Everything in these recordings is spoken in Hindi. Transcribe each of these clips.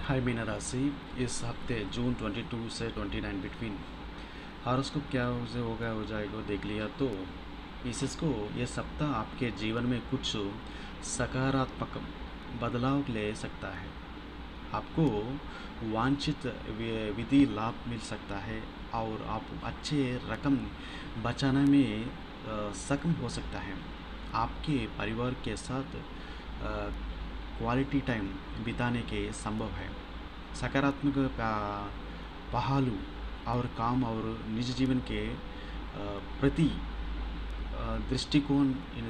हाय मीना राशि, इस हफ्ते जून 22 से 29 बिटवीन हॉरोस्कोप क्या उसे होगा हो जाएगा देख लिया तो इसको ये सप्ताह आपके जीवन में कुछ सकारात्मक बदलाव ले सकता है। आपको वांछित विधि लाभ मिल सकता है और आप अच्छे रकम बचाने में सक्षम हो सकता है। आपके परिवार के साथ क्वालिटी टाइम बिताने के संभव है। सकारात्मक पहलू और काम और निजी जीवन के प्रति दृष्टिकोण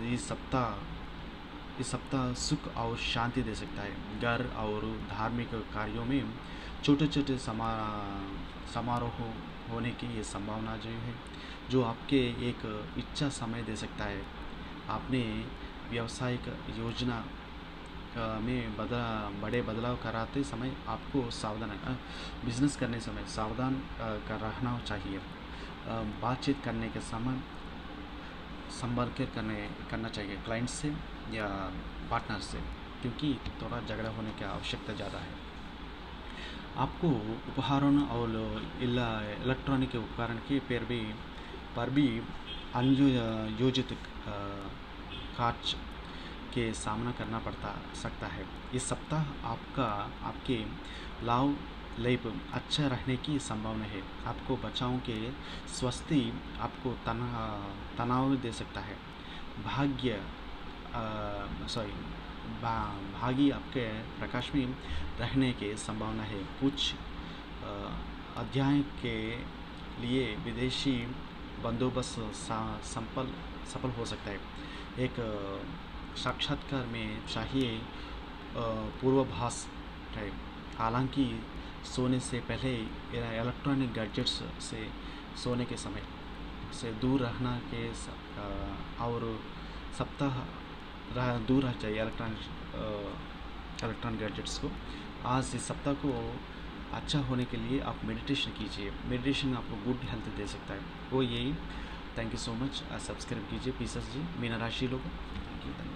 इस सप्ताह सुख और शांति दे सकता है। घर और धार्मिक कार्यों में छोटे छोटे समारोह होने की ये संभावना जो आपके एक इच्छा समय दे सकता है। आपने व्यावसायिक योजना में बड़े बदलाव कराते समय आपको सावधान बिजनेस करने समय सावधान कर रहना चाहिए। बातचीत करने के समय संपर्क करना चाहिए क्लाइंट से या पार्टनर से, क्योंकि थोड़ा झगड़ा होने की आवश्यकता ज़्यादा है। आपको उपकरण और इलेक्ट्रॉनिक उपकरण के पर भी अनियोजित खर्च के सामना करना पड़ता सकता है। इस सप्ताह आपके लाभ अच्छा रहने की संभावना है। आपको बच्चों के स्वास्थ्य आपको तनाव दे सकता है। भागी आपके प्रकाश में रहने की संभावना है। कुछ अध्ययन के लिए विदेशी बंदोबस्त सफल हो सकता है। एक साक्षात्कार में चाहिए पूर्वाभास है। हालांकि सोने से पहले इलेक्ट्रॉनिक गैजेट्स से सोने के समय से दूर रहना के और सप्ताह दूर रह चाहिए इलेक्ट्रॉनिक गैजेट्स को। आज इस सप्ताह को अच्छा होने के लिए आप मेडिटेशन कीजिए। मेडिटेशन आपको गुड हेल्थ दे सकता है। वो यही। Thank you so much. Subscribe कीजिए पीसस जी, मीना राशि लोगों। Thank you.